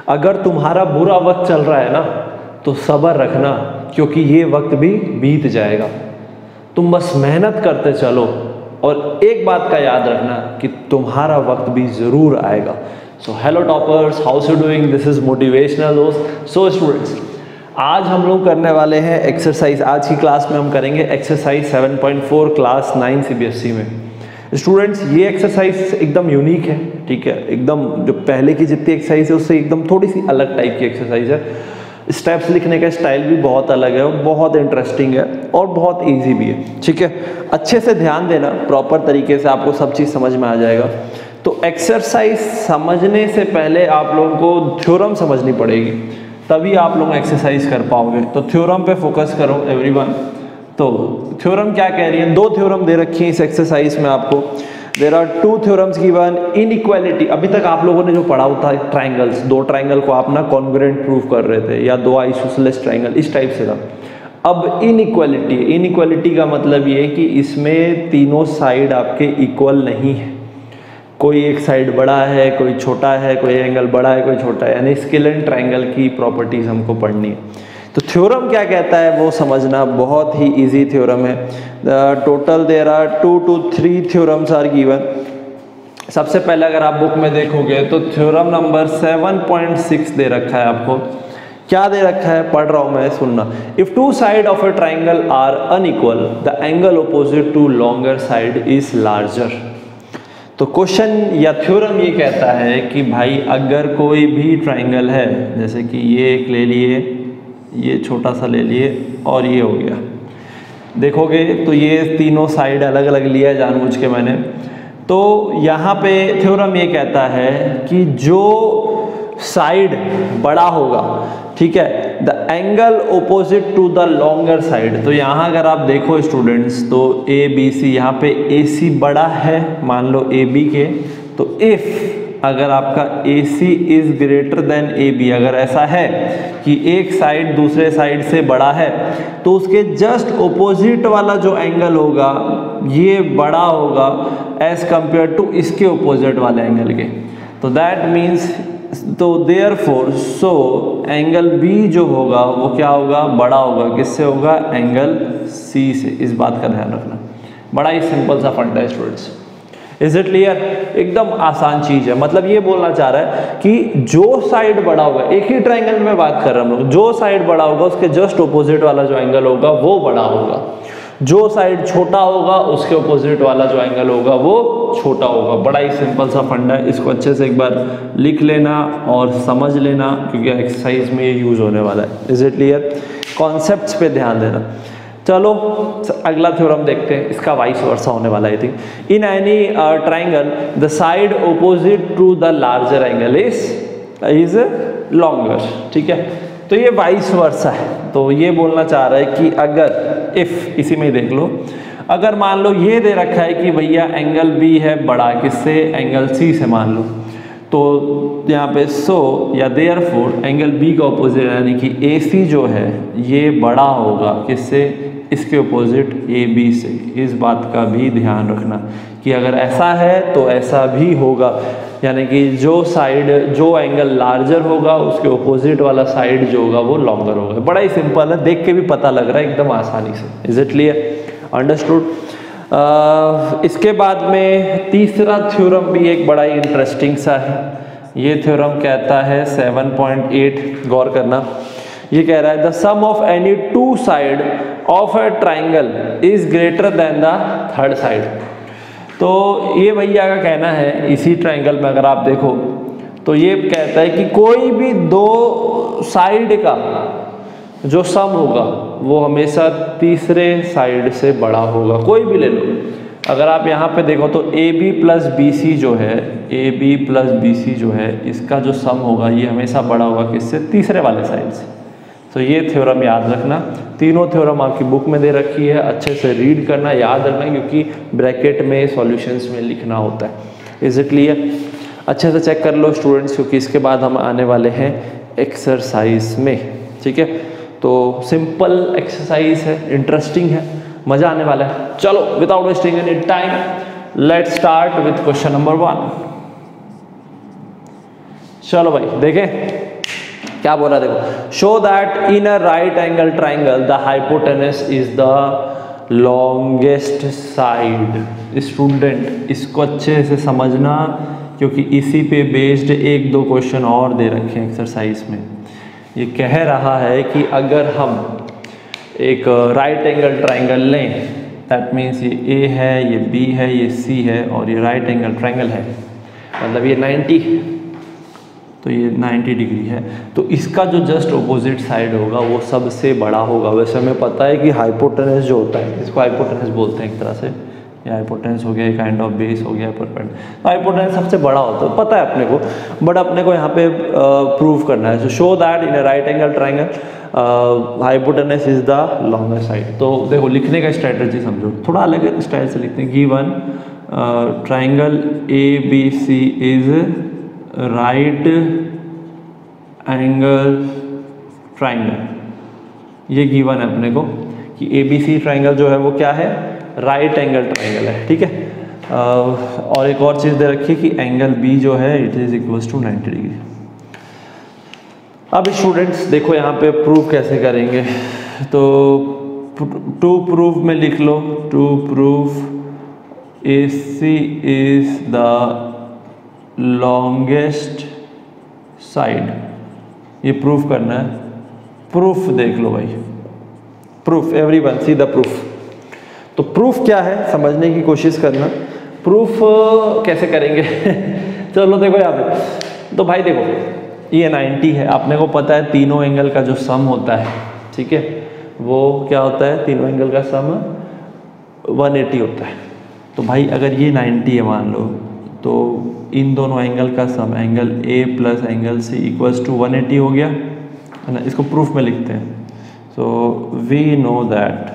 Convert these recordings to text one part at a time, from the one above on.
अगर तुम्हारा बुरा वक्त चल रहा है ना तो सब्र रखना, क्योंकि ये वक्त भी बीत जाएगा। तुम बस मेहनत करते चलो और एक बात का याद रखना कि तुम्हारा वक्त भी ज़रूर आएगा। So hello toppers, how's you doing, this is motivational दोस्त। सो स्टूडेंट्स, आज हम लोग करने वाले हैं एक्सरसाइज। आज की क्लास में हम करेंगे एक्सरसाइज 7.4 क्लास 9 CBSE में। स्टूडेंट्स, ये एक्सरसाइज एकदम यूनिक है, ठीक है, एकदम जो पहले की जितनी एक्सरसाइज है उससे एकदम थोड़ी सी अलग टाइप की एक्सरसाइज है। स्टेप्स लिखने का स्टाइल भी बहुत अलग है, बहुत इंटरेस्टिंग है और बहुत इजी भी है, ठीक है। अच्छे से ध्यान देना, प्रॉपर तरीके से आपको सब चीज़ समझ में आ जाएगा। तो एक्सरसाइज समझने से पहले आप लोगों को थ्योरम समझनी पड़ेगी, तभी आप लोग एक्सरसाइज कर पाओगे। तो थ्योरम पे फोकस करो एवरीवन। तो थ्योरम क्या कह रही है? दो थ्योरम दे रखी है इस एक्सरसाइज में आपको। There are two theorems given. Inequality, अभी तक आप लोगों ने जो पढ़ा था ट्राइंगल्स, दो ट्राइंगल को आप ना कॉन्ग्रुएंट प्रूव कर रहे थे, या दो आइसोसेलेस ट्राइंगल, इस टाइप से था। अब इनइक्वालिटी, इनइक्वालिटी का मतलब ये है कि इसमें तीनों साइड आपके इक्वल नहीं है। कोई एक साइड बड़ा है, कोई छोटा है, कोई एंगल बड़ा है, कोई छोटा है, यानी स्केल एंड ट्राइंगल की प्रॉपर्टीज हमको पढ़नी है। तो थ्योरम क्या कहता है वो समझना बहुत ही इजी थ्योरम है। Total there are 2 to 3 theorems are given. सबसे पहले अगर आप बुक में देखोगे तो थ्योरम नंबर 7.6 दे रखा है आपको। क्या दे रखा है? पढ़ रहा हूं मैं, सुनना। If two side of a triangle are unequal, the angle opposite to longer side is larger. तो क्वेश्चन या थ्योरम ये कहता है कि भाई अगर कोई भी ट्राइंगल है, जैसे कि ये एक ले लिए, ये छोटा सा ले लिए और ये हो गया, देखोगे तो ये तीनों साइड अलग अलग लिया है जानबूझ के मैंने। तो यहाँ पे थ्योरम ये कहता है कि जो साइड बड़ा होगा, ठीक है, the angle opposite to the longer side. तो यहाँ अगर आप देखो स्टूडेंट्स, तो ए बी सी, यहाँ पे ए सी बड़ा है मान लो ए बी के, तो इफ अगर आपका A C is greater than A B, अगर ऐसा है कि एक साइड दूसरे साइड से बड़ा है, तो उसके जस्ट ओपोजिट वाला जो एंगल होगा ये बड़ा होगा एज कंपेयर टू इसके ओपोजिट वाले एंगल के। तो दैट मीन्स, तो देयरफॉर सो एंगल बी जो होगा वो क्या होगा? बड़ा होगा। किससे होगा? एंगल सी से। इस बात का ध्यान रखना। बड़ा ही सिंपल सा फंडा है स्टूडेंट्स। Is it clear? एकदम आसान चीज है। मतलब ये बोलना चाह रहा है कि जो साइड बड़ा होगा, एक ही ट्राइंगल में बात कर रहे हैं हम लोग, जो साइड बड़ा होगा उसके जस्ट ऑपोजिट वाला जो एंगल होगा वो बड़ा होगा। जो साइड छोटा होगा उसके ऑपोजिट वाला जो एंगल होगा वो छोटा होगा। बड़ा ही सिंपल सा फंडा है। इसको अच्छे से एक बार लिख लेना और समझ लेना, क्योंकि एक्सरसाइज में ये यूज होने वाला है। Is it clear? कॉन्सेप्ट्स पे ध्यान देना। चलो अगला थ्योरम देखते हैं। इसका वाइस वर्सा होने वाला है। Think in any triangle the side opposite to the larger angle is longer, ठीक है। तो ये वाइस वर्सा है। तो ये बोलना चाह रहा है कि अगर इफ, इसी में देख लो, अगर मान लो ये दे रखा है कि भैया एंगल बी है बड़ा, किससे? एंगल सी से मान लो। तो यहाँ पे सो या देयरफॉर एंगल बी का ऑपोजिट यानी कि ए सी जो है ये बड़ा होगा किससे? इसके ऑपोजिट ए बी से। इस बात का भी ध्यान रखना कि अगर ऐसा है तो ऐसा भी होगा, यानी कि जो साइड, जो एंगल लार्जर होगा उसके ऑपोजिट वाला साइड जो होगा वो लॉन्गर होगा। बड़ा ही सिंपल है, देख के भी पता लग रहा है एकदम आसानी से। Is it clear? अंडरस्टूड? इसके बाद में तीसरा थ्योरम भी एक बड़ा ही इंटरेस्टिंग सा है। ये थ्योरम कहता है 7.8, गौर करना। ये कह रहा है the sum of any two side of a triangle is greater than the third side. तो ये भैया का कहना है, इसी ट्राइंगल में अगर आप देखो तो ये कहता है कि कोई भी दो साइड का जो सम होगा वो हमेशा तीसरे साइड से बड़ा होगा। कोई भी ले लो, अगर आप यहाँ पे देखो तो A B plus B C जो है, A B plus B C जो है, इसका जो सम होगा ये हमेशा बड़ा होगा किससे? तीसरे वाले साइड से। तो ये थ्योरम याद रखना। तीनों थ्योरम आपकी बुक में दे रखी है, अच्छे से रीड करना, याद रखना, क्योंकि ब्रैकेट में सॉल्यूशंस में लिखना होता है। Is it clear? अच्छे से चेक कर लो स्टूडेंट्स, क्योंकि इसके बाद हम आने वाले हैं एक्सरसाइज में, ठीक है। तो सिंपल एक्सरसाइज है, इंटरेस्टिंग है, मजा आने वाला है। चलो without wasting any time let's start with question number 1। चलो भाई देखें, क्या बोला देखो, show that in a right angle triangle the hypotenuse is the longest side. Student इसको अच्छे से समझना, क्योंकि इसी पे बेस्ड एक दो क्वेश्चन और दे रखे हैं एक्सरसाइज में। ये कह रहा है कि अगर हम एक राइट एंगल ट्राइंगल लें, दैट मीन्स ये ए है, ये बी है, ये सी है और ये राइट एंगल ट्राइंगल है, मतलब ये 90, तो ये 90 डिग्री है, तो इसका जो जस्ट अपोजिट साइड होगा वो सबसे बड़ा होगा। वैसे हमें पता है कि हाइपोटेनस जो होता है, इसको हाइपोटेनस बोलते हैं एक तरह से, ये हाइपोटेनस हो गया, काइंड ऑफ बेस हो गया, परपेंड, तो हाइपोटेनस सबसे बड़ा होता है, पता है अपने को, बट अपने को यहाँ पे प्रूव करना है। So show that in a right angle triangle hypotenuse is the longer side. तो देखो लिखने का स्ट्रेटजी समझो, थोड़ा अलग स्टाइल से लिखते हैं। Given triangle A B C is right angle triangle, ये गिवन है अपने को कि ए बी सी ट्राइंगल जो है वो क्या है, राइट एंगल ट्राइंगल है, ठीक है। और एक और चीज़ दे रखी है कि एंगल बी जो है इट इज इक्वल्स टू 90 डिग्री। अब स्टूडेंट्स देखो यहाँ पे प्रूफ कैसे करेंगे, तो टू प्रूफ में लिख लो, to proof A C is the longest side, ये प्रूफ करना है। प्रूफ देख लो भाई, proof, everyone see the proof. तो प्रूफ क्या है समझने की कोशिश करना। प्रूफ कैसे करेंगे चलो देखो यहाँ पे, तो भाई देखो ये 90 है, आपने को पता है तीनों एंगल का जो सम होता है, ठीक है, वो क्या होता है, तीनों एंगल का सम 180 होता है। तो भाई अगर ये 90 है मान लो, तो इन दोनों एंगल का sum, angle A plus angle C equals to 180 हो गया है ना। इसको प्रूफ में लिखते हैं। सो वी नो दैट,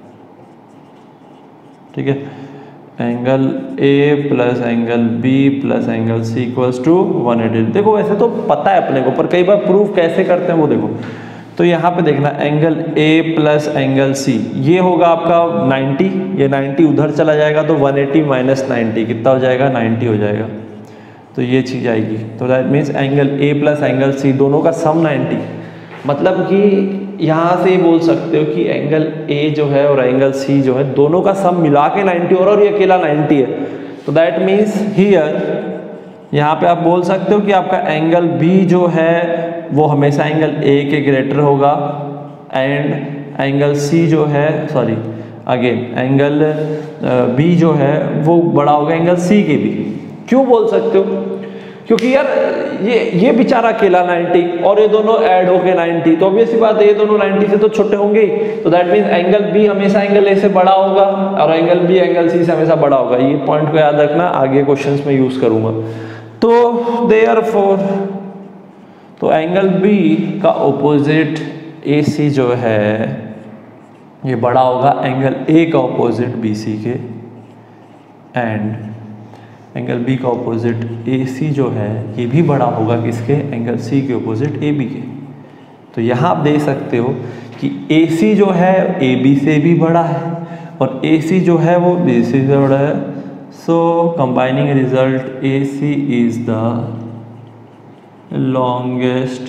ठीक है, angle A plus angle B plus angle C equals to 180। देखो वैसे तो पता है अपने को, पर कई बार प्रूफ कैसे करते हैं वो देखो। तो यहाँ पे देखना, angle A plus angle C, ये होगा आपका 90, ये 90 उधर चला जाएगा तो 180 माइनस 90 कितना हो जाएगा, 90 हो जाएगा। तो ये चीज़ आएगी, तो that means angle A plus angle C दोनों का सम 90, मतलब कि यहाँ से बोल सकते हो कि एंगल ए जो है और एंगल सी जो है दोनों का सम मिला के 90 और ये अकेला 90 है। तो दैट मीन्स हियर, यहाँ पे आप बोल सकते हो कि आपका एंगल बी जो है वो हमेशा एंगल ए के ग्रेटर होगा, एंड एंगल सी जो है, सॉरी अगेन एंगल बी जो है वो बड़ा होगा एंगल सी के भी। क्यों बोल सकते हो, क्योंकि यार ये बेचारा अकेला 90 और ये दोनों ऐड होके 90, तो ऑब्वियस सी बात है ये दोनों 90 से तो छोटे होंगे। तो दैट मीन्स एंगल बी हमेशा एंगल ए से बड़ा होगा और एंगल बी एंगल सी से हमेशा बड़ा होगा। ये पॉइंट को याद रखना, आगे क्वेश्चंस में यूज करूंगा। तो देयरफॉर, तो एंगल बी का ऑपोजिट ए सी जो है ये बड़ा होगा एंगल ए का ऑपोजिट बी सी के, एंड एंगल बी का ऑपोजिट ए सी जो है ये भी बड़ा होगा किसके, एंगल सी के ऑपोजिट ए बी के। तो यहाँ आप देख सकते हो कि ए सी जो है ए बी से भी बड़ा है और ए सी जो है वो बी सी से बड़ा है। So combining result A C is the longest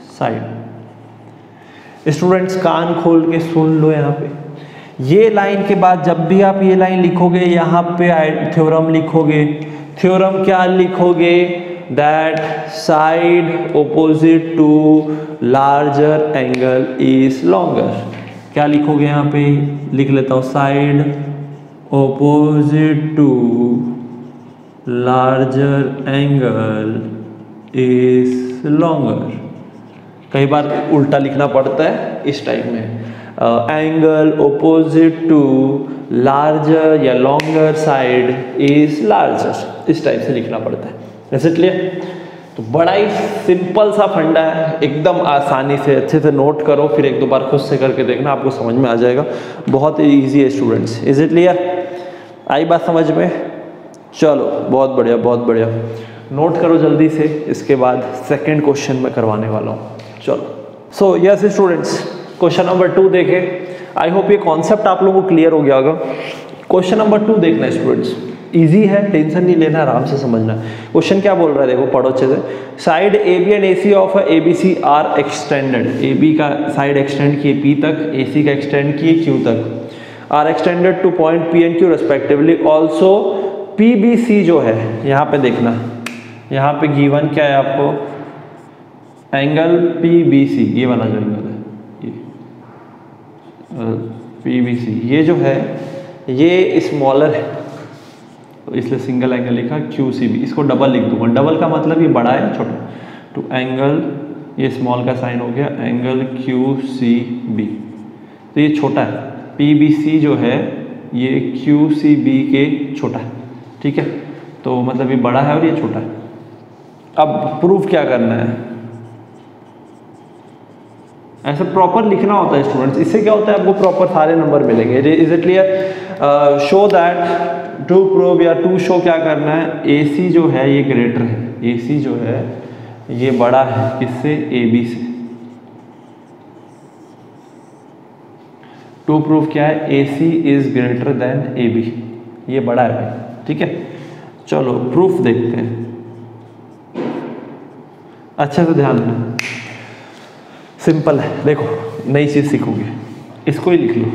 side. Students कान खोल के सुन लो, यहाँ पे ये लाइन के बाद जब भी आप ये लाइन लिखोगे यहाँ पे थ्योरम लिखोगे। थ्योरम क्या लिखोगे, that side opposite to larger angle is longer. क्या लिखोगे यहाँ पे, लिख लेता हूँ, side opposite to larger angle is longer. कई बार उल्टा लिखना पड़ता है इस टाइप में, एंगल ओपोजिट टू लार्जर या लॉन्गर साइड इज लार्जर, इस टाइप से लिखना पड़ता है। जैसे क्लियर? तो बड़ा ही सिंपल सा फंडा है, एकदम आसानी से अच्छे से नोट करो, फिर एक दो बार खुद से करके देखना, आपको समझ में आ जाएगा। बहुत ही ईजी है स्टूडेंट्स। Is it clear? आई बात समझ में? चलो बहुत बढ़िया, बहुत बढ़िया। नोट करो जल्दी से, इसके बाद सेकेंड क्वेश्चन में करवाने वाला हूँ। चलो, so yes students, question number 2 देखें। आई होप ये कॉन्सेप्ट आप लोगों को क्लियर हो गया होगा। क्वेश्चन नंबर 2 देखना स्टूडेंट्स। इजी है, टेंशन नहीं लेना, आराम से समझना। क्वेश्चन क्या बोल रहा है देखो, पढ़ो अच्छे से। Side A B and A C of A B C are extended, A B का साइड एक्सटेंड किए पी तक, ए सी का एक्सटेंड किए क्यू तक, are extended to point P and Q respectively. Also P B C जो है, यहाँ पे देखना, यहाँ पे गिवन क्या है आपको, एंगल पी बी सी, ये वाला जो एंगल है पी बी सी, ये जो है ये स्मॉलर है, तो इसलिए सिंगल एंगल लिखा क्यू सी बी। इसको डबल लिख दूंगा, डबल का मतलब ये बड़ा है छोटा, टू एंगल, ये स्मॉल का साइन हो गया, एंगल क्यू सी बी, तो ये छोटा है, पी बी सी जो है ये क्यू सी बी के छोटा है, ठीक है, तो मतलब ये बड़ा है और ये छोटा है। अब प्रूफ क्या करना है, ऐसा प्रॉपर लिखना होता है स्टूडेंट्स, इससे क्या होता है आपको प्रॉपर सारे नंबर मिलेंगे। Is it clear? Show that, to prove या टू शो क्या करना है, ए सी जो है ये ग्रेटर है, ए सी जो है ये बड़ा है किससे, ए बी से। टू प्रूव क्या है, A C is greater than A B, ये बड़ा है भाई, ठीक है। चलो प्रूफ देखते हैं, अच्छे से ध्यान देना, सिंपल है, देखो नई चीज सीखोगे, इसको ही लिख लो।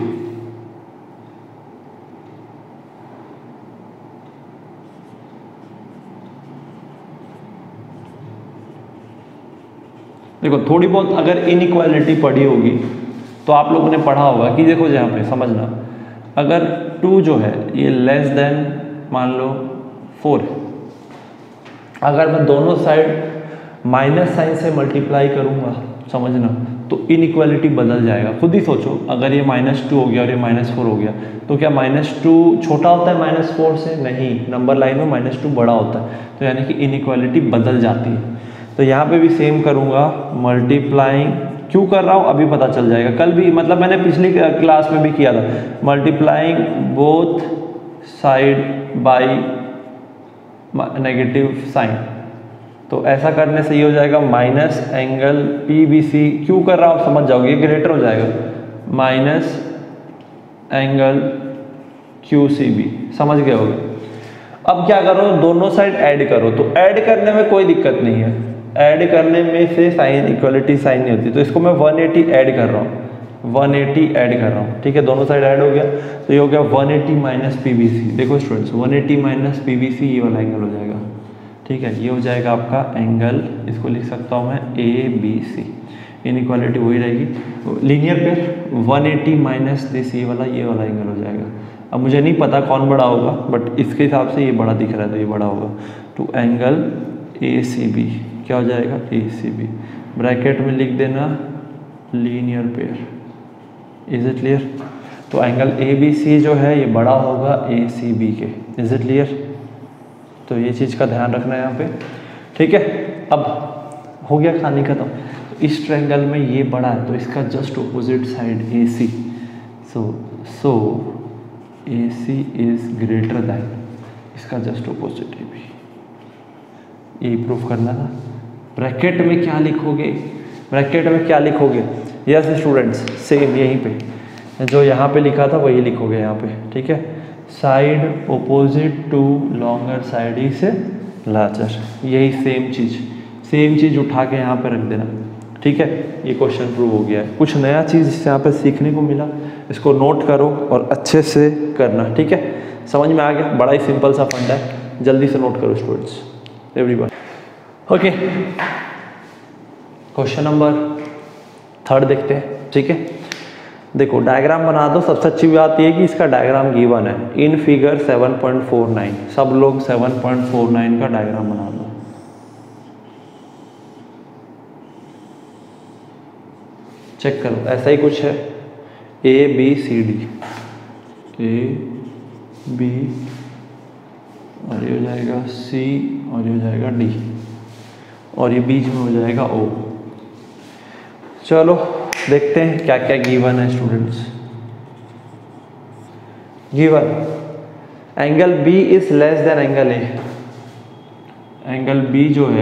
देखो थोड़ी बहुत अगर इनइक्वालिटी पढ़ी होगी तो आप लोगों ने पढ़ा होगा कि देखो यहाँ पे समझना, अगर 2 जो है ये लेस देन मान लो 4 है, अगर मैं दोनों साइड माइनस साइन से मल्टीप्लाई करूँगा, समझना, तो इनइक्वालिटी बदल जाएगा। खुद ही सोचो, अगर ये -2 हो गया और ये -4 हो गया, तो क्या -2 छोटा होता है -4 से? नहीं, नंबर लाइन में -2 बड़ा होता है, तो यानी कि इनइक्वालिटी बदल जाती है। तो यहाँ पे भी सेम करूँगा, मल्टीप्लाइंग, क्यों कर रहा हूँ अभी पता चल जाएगा, कल भी मतलब मैंने पिछली क्लास में भी किया था, multiplying both side by negative sign, तो ऐसा करने से ये हो जाएगा minus angle P B C, क्यों कर रहा हूँ समझ जाओगे, ये ग्रेटर हो जाएगा, minus angle Q C B, समझ गए होगे। अब क्या करो, दोनों साइड ऐड करो, तो ऐड करने में कोई दिक्कत नहीं है, ऐड करने में से साइन इक्वलिटी साइन नहीं होती, तो इसको मैं 180 ऐड कर रहा हूँ, 180 ऐड कर रहा हूँ, ठीक है, दोनों साइड ऐड हो गया, तो ये हो गया 180 माइनस पी बी सी। देखो students 180 minus P B C, ये वाला एंगल हो जाएगा, ठीक है, ये हो जाएगा आपका एंगल, इसको लिख सकता हूँ मैं ए बी सी, इनइक्वालिटी वही रहेगी, लीनियर पेयर 180 माइनस दिस, ये वाला एंगल हो जाएगा। अब मुझे नहीं पता कौन बड़ा होगा, बट इसके हिसाब से ये बड़ा दिख रहा है तो ये बड़ा होगा, two angle A C B, क्या हो जाएगा, ए सी बी, ब्रैकेट में लिख देना linear pair. Is it clear? तो एंगल ए बी सी जो है ये बड़ा होगा ए सी बी के। Is it clear? तो ये चीज़ का ध्यान रखना है यहाँ पे, ठीक है। अब हो गया कहानी खत्म। तो इस ट्रायंगल में ये बड़ा है तो इसका just opposite side A C, so A C is greater than, इसका जस्ट ऑपोजिट ए बी, ये प्रूफ करना था। ब्रैकेट में क्या लिखोगे, ब्रैकेट में क्या लिखोगे, यस स्टूडेंट्स, सेम यहीं पे जो यहाँ पे लिखा था वही लिखोगे यहाँ पे, ठीक है। Side opposite to longer side ही से लार्जर, यही सेम चीज़ उठा के यहाँ पे रख देना, ठीक है। ये क्वेश्चन प्रूव हो गया है। कुछ नया चीज़ यहाँ पे सीखने को मिला, इसको नोट करो और अच्छे से करना, ठीक है। समझ में आ गया? बड़ा ही सिंपल सा फंडा है, जल्दी से नोट करो students, everyone. Okay, question number 3 देखते हैं, ठीक है। देखो डायग्राम बना दो। सबसे अच्छी बात यह कि इसका डायग्राम गिवन है इन फिगर 7.49, सब लोग 7.49 का डायग्राम बना दो। चेक करो, ऐसा ही कुछ है, A B C D, A B और ये हो जाएगा सी और ये हो जाएगा डी और ये बीच में हो जाएगा ओ। चलो देखते हैं क्या क्या गिवन है students. Given angle B is less than angle A, angle B जो है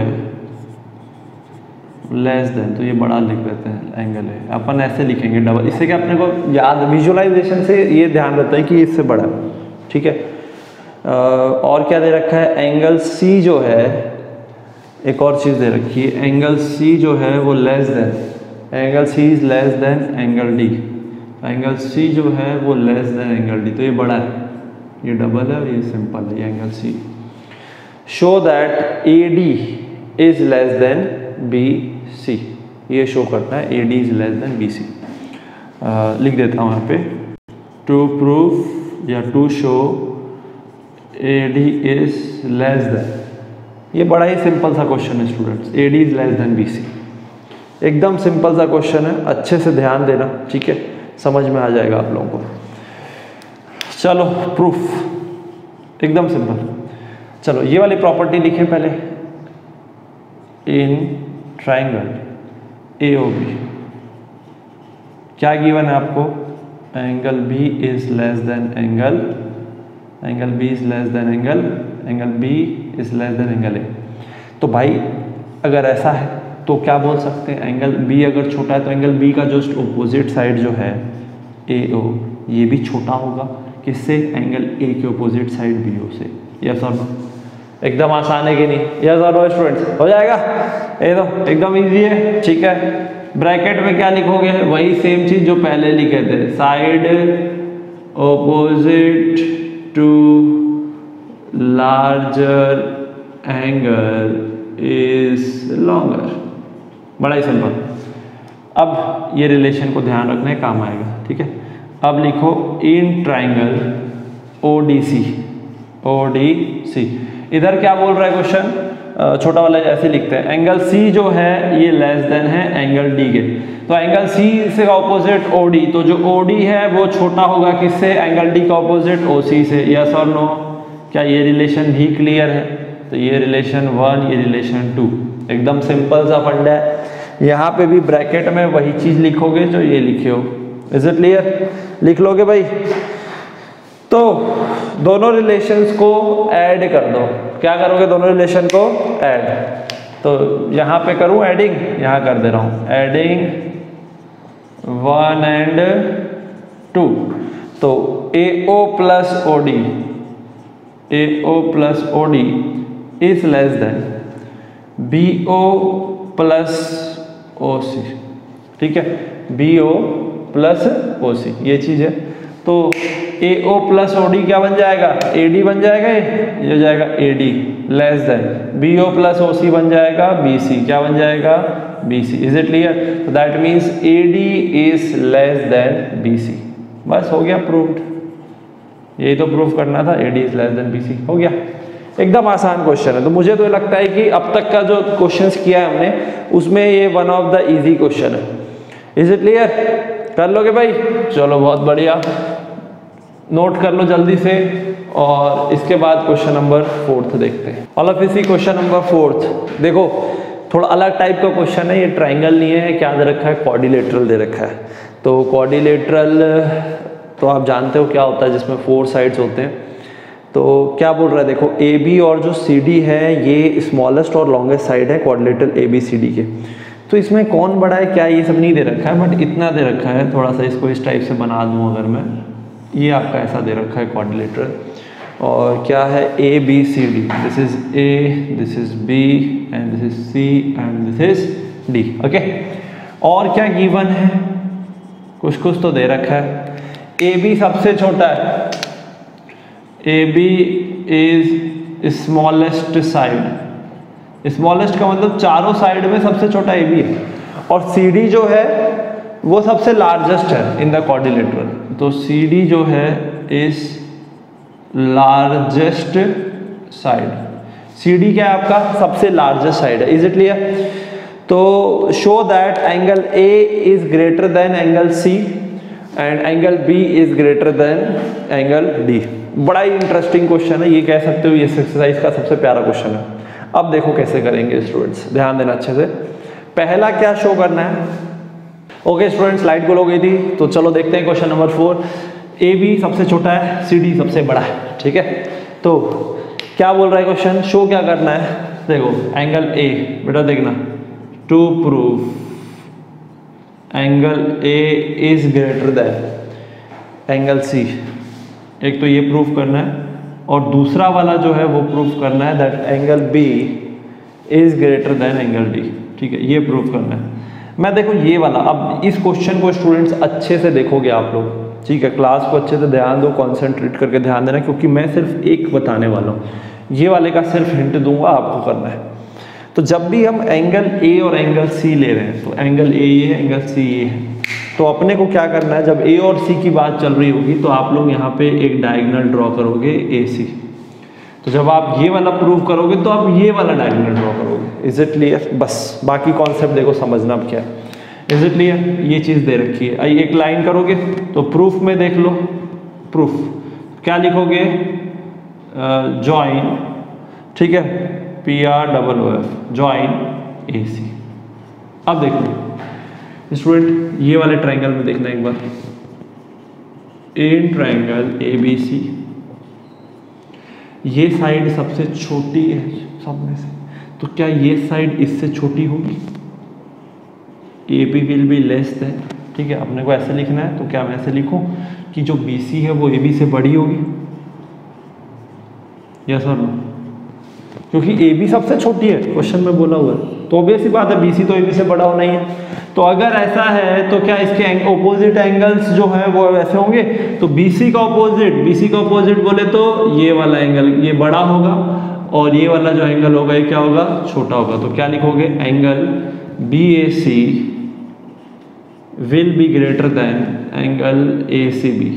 लेस देन, तो ये बड़ा लिख देते हैं एंगल है, अपन ऐसे लिखेंगे डबल, इससे क्या अपने को याद विजुअलाइजेशन से ये ध्यान रहता है कि इससे बड़ा है, ठीक है। और क्या दे रखा है, एंगल सी जो है, एक और चीज़ दे रखी है, एंगल सी जो है वो less than, angle C is less than angle D, angle C जो है वो लेस देन एंगल डी, तो ये बड़ा है, ये डबल है और ये सिंपल है, ये angle C. Show that A D is less than B C, ये शो करता है A D is less than B C. लिख देता हूँ यहाँ पे, टू प्रूफ या to show A D is less than, ये बड़ा ही सिंपल सा क्वेश्चन है students, A D is less than B C, एकदम सिंपल सा क्वेश्चन है, अच्छे से ध्यान देना, ठीक है, समझ में आ जाएगा आप लोगों को। चलो प्रूफ एकदम सिंपल। चलो ये वाली प्रॉपर्टी लिखें पहले, in triangle A O B क्या गिवन है आपको, angle B is less than angle, angle B is less than angle, angle B is less than angle A. तो भाई अगर ऐसा है तो क्या बोल सकते हैं, एंगल बी अगर छोटा है तो एंगल बी का जस्ट ऑपोजिट साइड जो है ए ओ, ये भी छोटा होगा किससे, एंगल ए के ऑपोजिट साइड बी ओ से। यस और नो, एकदम आसान है कि नहीं, यस और नो स्टूडेंट्स, हो जाएगा ये तो एकदम इजी है, ठीक है। ब्रैकेट में क्या लिखोगे, वही सेम चीज जो पहले लिखे थे, side opposite to larger angle is longer, बड़ा ही सिंपल। अब ये रिलेशन को ध्यान रखने काम आएगा, ठीक है। अब लिखो in triangle O D C, O D C, इधर क्या बोल रहा है क्वेश्चन, छोटा वाला ऐसे लिखते हैं, एंगल सी जो है ये लेस देन है एंगल डी के, तो एंगल सी से ऑपोजिट ओ डी, तो जो ओ डी है वो छोटा होगा किससे, एंगल डी का ऑपोजिट ओ सी से। यस और नो, क्या ये रिलेशन भी क्लियर है, तो ये रिलेशन 1, ये रिलेशन 2, एकदम सिंपल सा फंडा है। यहाँ पे भी ब्रैकेट में वही चीज लिखोगे जो ये लिखे हो, इज इट क्लियर, लिख लोगे भाई। तो दोनों रिलेशंस को ऐड कर दो, क्या करोगे, दोनों रिलेशन को ऐड, तो यहाँ पे करूँ एडिंग, यहाँ कर दे रहा हूँ एडिंग 1 and 2, तो A O plus O D, A O plus O D is less than B O plus O C, ठीक है, बी ओ प्लस ओ सी, ये चीज है। तो A O plus O D क्या बन जाएगा, ए डी बन जाएगा, ये हो जाएगा A D less than B O plus O C बन जाएगा बी सी, क्या बन जाएगा, B C. Is it clear, तो that means A D is less than B C, बस हो गया प्रूव्ड, यही तो प्रूफ करना था, A D is less than B C, हो गया। एकदम आसान क्वेश्चन है, तो मुझे तो लगता है कि अब तक का जो क्वेश्चंस किया है हमने उसमें ये one of the easy question है। इज इट क्लियर, कर लोगे भाई, चलो बहुत बढ़िया, नोट कर लो जल्दी से। और इसके बाद क्वेश्चन नंबर 4 देखते हैं। ऑल ऑफ इसी क्वेश्चन नंबर 4, देखो थोड़ा अलग टाइप का क्वेश्चन है, ये ट्राइंगल नहीं है, क्या दे रखा है, क्वाड्रिलेटरल दे रखा है। तो क्वाड्रिलेटरल तो आप जानते हो क्या होता है, जिसमें 4 साइड्स होते हैं। तो क्या बोल रहा है, देखो ए बी और जो सी डी है ये स्मॉलेस्ट और लॉन्गेस्ट साइड है quadrilateral A B C D के। तो इसमें कौन बड़ा है क्या, ये सब नहीं दे रखा है, बट इतना दे रखा है, थोड़ा सा इसको इस टाइप से बना दूं अगर मैं, ये आपका ऐसा दे रखा है क्वाड्रिलेटरल, और क्या है A B C D, this is A, this is B and this is C and this is D, okay. और क्या गिवन है, कुछ कुछ तो दे रखा है। ए बी सबसे छोटा है, A B is smallest side, smallest का मतलब चारों साइड में सबसे छोटा ए बी है, और सी डी जो है वो सबसे लार्जेस्ट है इन द क्वाड्रिलेटरल, तो सी डी जो है is largest side, C D क्या है आपका, सबसे लार्जेस्ट साइड है। इज इट क्लियर, तो show that angle A is greater than angle C and angle B is greater than angle D. बड़ा ही इंटरेस्टिंग क्वेश्चन है, ये कह सकते हो ये एक्सरसाइज का सबसे प्यारा क्वेश्चन है। अब देखो कैसे करेंगे स्टूडेंट्स, ध्यान देना अच्छे से। पहला क्या शो करना है, ओके स्टूडेंट्स, स्लाइड गोल हो गई थी, तो चलो देखते हैं क्वेश्चन नंबर 4। ए बी सबसे छोटा है, सी डी सबसे बड़ा है, ठीक है। तो क्या बोल रहा है क्वेश्चन, शो क्या करना है, देखो एंगल ए, बेटा देखना, to prove angle A is greater than angle C, एक तो ये प्रूफ करना है, और दूसरा वाला जो है वो प्रूफ करना है that angle B is greater than angle D. ठीक है, ये प्रूफ करना है। मैं देखो ये वाला, अब इस क्वेश्चन को स्टूडेंट्स अच्छे से देखोगे आप लोग, ठीक है, क्लास को अच्छे से ध्यान दो, कॉन्सेंट्रेट करके ध्यान देना, क्योंकि मैं सिर्फ एक बताने वाला हूँ, ये वाले का सिर्फ हिंट दूंगा, आपको करना है। तो जब भी हम एंगल ए और एंगल सी ले रहे हैं, तो एंगल ए ये है, एंगल सी ये है, तो अपने को क्या करना है, जब ए और सी की बात चल रही होगी तो आप लोग यहाँ पे एक डायगोनल ड्रॉ करोगे ए सी। तो जब आप ये वाला प्रूव करोगे तो आप ये वाला डायगोनल ड्रॉ करोगे। Is it clear? बस बाकी कॉन्सेप्ट देखो समझना अब क्या है। Is it clear? ये चीज़ दे रखी है, आई एक लाइन करोगे तो प्रूफ में देख लो, प्रूफ क्या लिखोगे, जॉइन, ठीक है, PROOF, जॉइन AC। अब देखो स्टूडेंट, ये वाले ट्रायंगल में देखना एक बार, इन ट्रायंगल ABC ये साइड सबसे छोटी है सब में से, तो क्या ये साइड इससे छोटी होगी? AB will be less than, ठीक है, अपने को ऐसे लिखना है, तो क्या मैं ऐसे लिखूं कि जो BC है वो AB से बड़ी होगी? यस और नो? क्योंकि AB सबसे छोटी है, क्वेश्चन में बोला हुआ है, तो ऑब्वियस सी बात है BC तो AB से बड़ा होना ही है। तो अगर ऐसा है तो क्या इसके ओपोजिट एंगल्स जो है वो ऐसे होंगे? तो BC का ऑपोजिट बोले तो ये वाला एंगल ये बड़ा होगा, और ये वाला जो एंगल होगा ये क्या होगा? छोटा होगा। तो क्या लिखोगे? Angle BAC will be greater than angle ACB,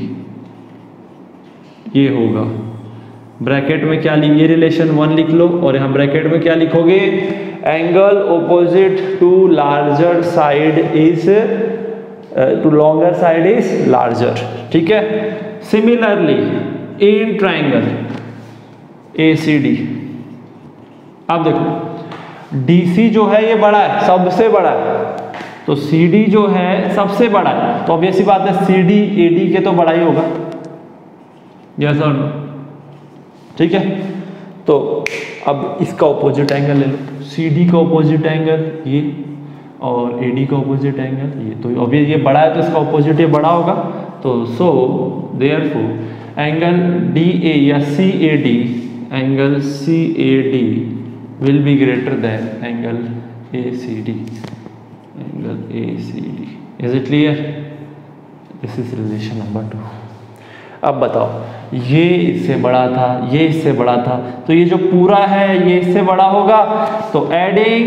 ये होगा। ब्रैकेट में क्या ये रिलेशन 1 लिख लो, और यहाँ ब्रैकेट में क्या लिखोगे? Angle opposite to larger side is to longer side is larger, ठीक है। सिमिलरली इन ट्रायंगल ACD, अब देखो DC जो है ये बड़ा है, सबसे बड़ा है, तो CD जो है सबसे बड़ा है, तो ऑब्वियस सी बात है CD AD के तो बड़ा ही होगा। यस और नो? ठीक है, तो अब इसका ऑपोजिट एंगल ले लो, CD का ऑपोजिट एंगल ये, और AD का ऑपोजिट एंगल ये, तो ऑब्वियस ये बड़ा है तो इसका ऑपोजिट ये बड़ा होगा। तो सो देयरफॉर एंगल DA या CAD, angle CAD will be greater than angle ACD, angle ACD। Is it clear? This is relation number 2। अब बताओ, ये इससे बड़ा था, ये इससे बड़ा था, तो ये जो पूरा है ये इससे बड़ा होगा, तो एडिंग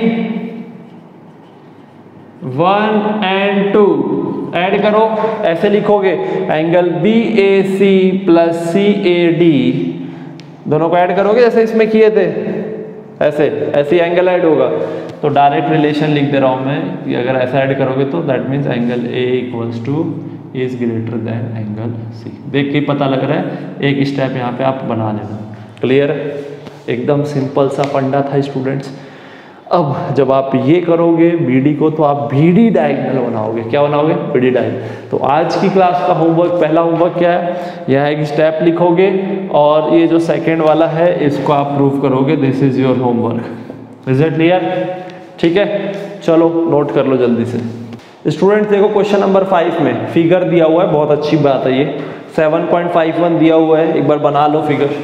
1 and 2 ऐड करो, ऐसे लिखोगे एंगल BAC प्लस CAD, दोनों को ऐड करोगे जैसे इसमें किए थे, ऐसे एंगल ऐड होगा। तो डायरेक्ट रिलेशन लिख दे रहा हूं मैं कि अगर ऐसा ऐड करोगे तो that means angle A equals to is greater than angle C। देख के पता लग रहा है, एक स्टेप यहाँ पे आप बना लेना। क्लियर है? एकदम सिंपल सा फंडा था स्टूडेंट्स। अब जब आप ये करोगे BD को, तो आप BD डायगोनल बनाओगे। क्या बनाओगे? BD diagonal. तो आज की क्लास का होमवर्क, पहला होमवर्क क्या है? यह एक स्टेप लिखोगे, और ये जो सेकेंड वाला है इसको आप प्रूव करोगे। This is your homework. Is it clear? ठीक है, चलो नोट कर लो जल्दी से। स्टूडेंट्स देखो क्वेश्चन नंबर 5 में फिगर दिया हुआ है, बहुत अच्छी बात है, ये 7.51 दिया हुआ है, एक बार बना लो फिगर।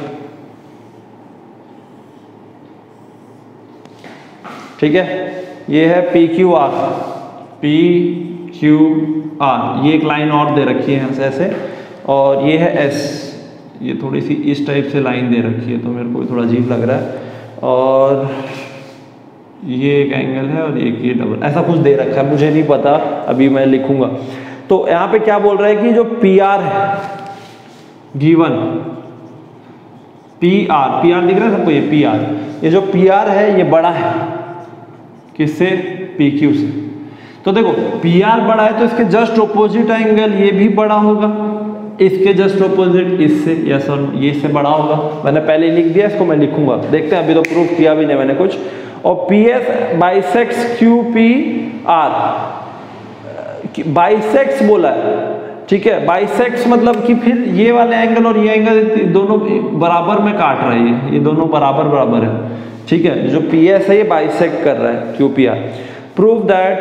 ठीक है, ये है PQR, ये एक लाइन और दे रखी है यहाँ से ऐसे, और ये है S, ये थोड़ी सी इस टाइप से लाइन दे रखी है, तो मेरे को थोड़ा अजीब लग रहा है। और ये एक एंगल है, और एक ये डबल, ऐसा कुछ दे रखा है, मुझे नहीं पता, अभी मैं लिखूंगा। तो यहाँ पे क्या बोल रहा है कि जो PR है गिवन, PR दिख रहा है सबको, ये PR, ये जो PR है ये बड़ा है किससे? PQ से। तो देखो PR बड़ा है तो इसके जस्ट ऑपोजिट एंगल ये भी बड़ा होगा, इसके जस्ट ऑपोजिट इससे, यस और ये इससे बड़ा होगा। मैंने पहले लिख दिया, इसको मैं लिखूंगा, देखते हैं, अभी तो प्रूफ किया भी नहीं मैंने कुछ। और PS बाइसेक्स QPR, बाइसेक्स बोला है, ठीक है, बाइसेक्स मतलब कि फिर ये वाले एंगल और ये एंगल दोनों बराबर में काट रही है, ये दोनों बराबर है, ठीक है। जो PS है ये बाइसेक्ट कर रहा है QPR। प्रूव दैट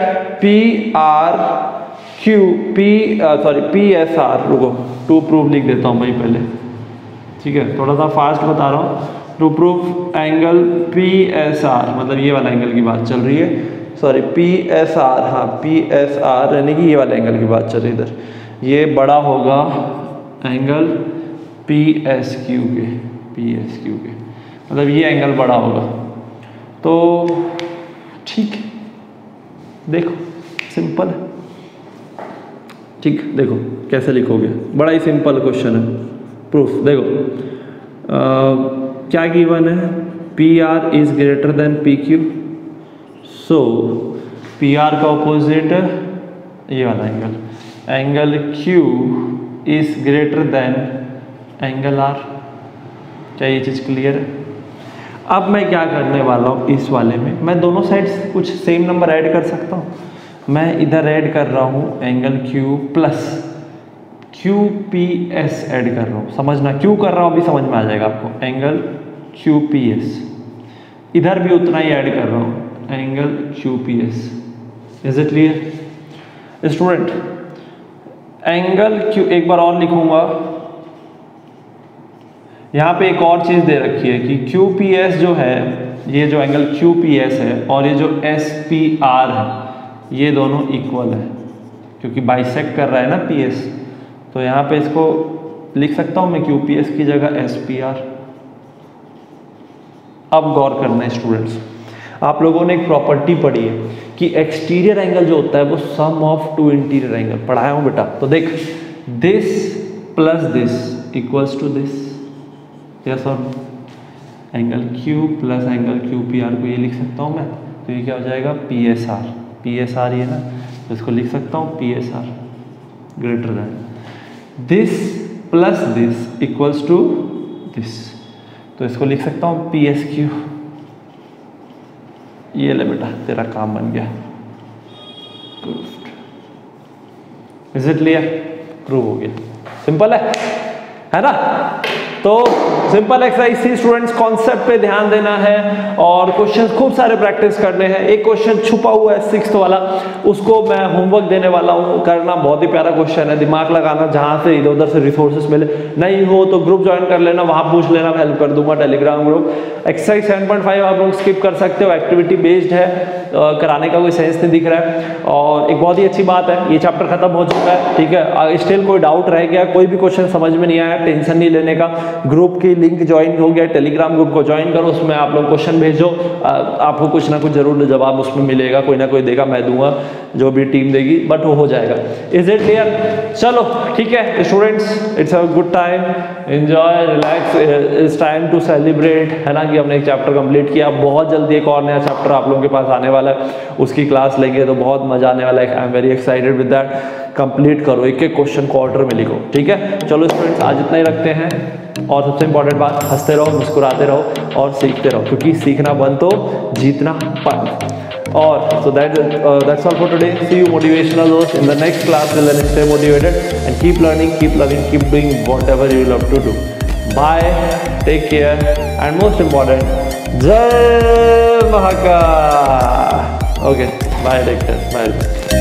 PSR, रुको 2 प्रूफ लिख देता हूं भाई पहले, ठीक है, थोड़ा सा फास्ट बता रहा हूँ। टू प्रूफ एंगल PSR, मतलब ये वाला एंगल की बात चल रही है, सॉरी PSR, हाँ PSR यानी कि ये वाला एंगल की बात चल रही है इधर, ये बड़ा होगा एंगल PSQ के, मतलब ये एंगल बड़ा होगा। तो ठीक है, देखो सिंपल है, ठीक, देखो कैसे लिखोगे, बड़ा ही सिंपल क्वेश्चन है। प्रूफ देखो क्या गिवन है, PR is greater than PQ, so PR का ऑपोजिट ये वाला angle Q is greater than angle R। क्या ये चीज़ क्लियर है? अब मैं क्या करने वाला हूँ इस वाले में, मैं दोनों साइड्स कुछ सेम नंबर ऐड कर सकता हूँ। मैं इधर ऐड कर रहा हूँ angle Q plus QPS add कर रहा हूँ, समझना क्यों कर रहा हूँ अभी समझ में आ जाएगा आपको। एंगल QPS, इधर भी उतना ही ऐड कर रहा हूँ angle QPS। Is it clear student? Angle Q एक बार और लिखूंगा, यहाँ पे एक और चीज़ दे रखी है कि QPS जो है, ये जो एंगल QPS है और ये जो SPR है, ये दोनों इक्वल है क्योंकि बाइसेक्ट कर रहा है ना PS। तो यहाँ पे इसको लिख सकता हूँ मैं QPS की जगह SPR। अब गौर करना है स्टूडेंट्स, आप लोगों ने एक प्रॉपर्टी पढ़ी है कि एक्सटीरियर एंगल जो होता है वो sum of two interior angle, पढ़ाया हूँ बेटा। तो देख, this plus this equals to this, yes और angle Q plus angle QPR को ये लिख सकता हूँ मैं, तो ये क्या हो जाएगा PSR ये ना, तो इसको लिख सकता हूँ PSR greater than this plus this equals to this, तो इसको लिख सकता हूँ PSQ। ये ले बेटा, तेरा काम बन गया, इज इट क्लियर? प्रूव हो गया, सिंपल है ना? तो सिंपल एक्सरसाइज थी स्टूडेंट्स, कॉन्सेप्ट पे ध्यान देना है और क्वेश्चंस खूब सारे प्रैक्टिस करने हैं। एक क्वेश्चन छुपा हुआ है 6th वाला, उसको मैं होमवर्क देने वाला हूँ, करना बहुत ही प्यारा क्वेश्चन है, दिमाग लगाना, जहाँ से इधर उधर से रिसोर्सेज मिले, नहीं हो तो ग्रुप ज्वाइन कर लेना, वहाँ पूछ लेना, हेल्प कर दूंगा, टेलीग्राम ग्रुप। एक्सरसाइज 7.5 आप लोग स्किप कर सकते हो, एक्टिविटी बेस्ड है, कराने का कोई सेंस नहीं दिख रहा है। और एक बहुत ही अच्छी बात है, ये चैप्टर खत्म हो चुका है, ठीक है। स्टिल कोई डाउट रह गया, कोई भी क्वेश्चन समझ में नहीं आया, टेंशन नहीं लेने का, ग्रुप की लिंक ज्वाइन हो गया, टेलीग्राम ग्रुप को ज्वाइन करो, उसमें आप लोग क्वेश्चन भेजो, आपको कुछ ना कुछ जरूर जवाब उसमें मिलेगा, कोई ना कोई देगा, मैं दूंगा, जो भी टीम देगी, बट वो हो जाएगा। Is it clear? चलो ठीक है students, it's a good time, enjoy, relax, it's time to celebrate, है ना, कि हमने एक चैप्टर कंप्लीट किया। बहुत जल्दी एक और नया चैप्टर आप लोगों के पास आने वाला है, उसकी क्लास लेंगे तो बहुत मजा आने वाला है। I am very excited with that. Complete करो, एक एक क्वेश्चन क्वार्टर में लिखो, ठीक है। चलो स्टूडेंट्स, आज इतना ही रखते हैं, और सबसे इंपॉर्टेंट बात, हंसते रहो, मुस्कुराते रहो और सीखते रहो, क्योंकि सीखना बंद तो जीतना बंद। और so that's all for today. See you motivational those in the next class. Till then, stay motivated and keep learning, keep loving, keep doing whatever you love to do. Bye, take care, and most important, Jai Mahakal. Okay, bye, take care, bye.